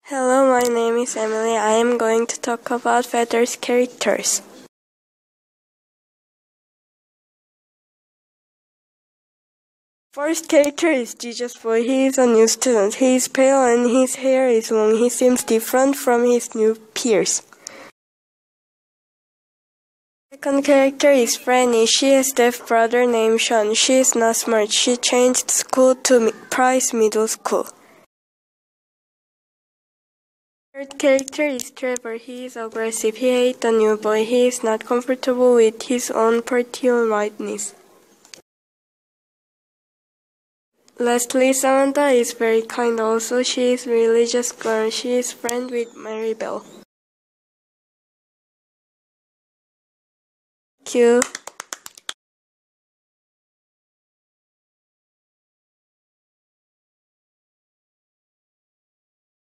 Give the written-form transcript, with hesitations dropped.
Hello, my name is Emily. I am going to talk about Feather's characters. First character is Jesus Boy. He is a new student. He is pale and his hair is long. He seems different from his new peers. Second character is Franny. She has a deaf brother named Sean. She is not smart. She changed school to Price Middle School. Third character is Trevor. He is aggressive. He hates the new boy. He is not comfortable with his own particularness. Lastly, Samantha is very kind also. She is a religious girl. She is friends with Mary Bell. Thank you.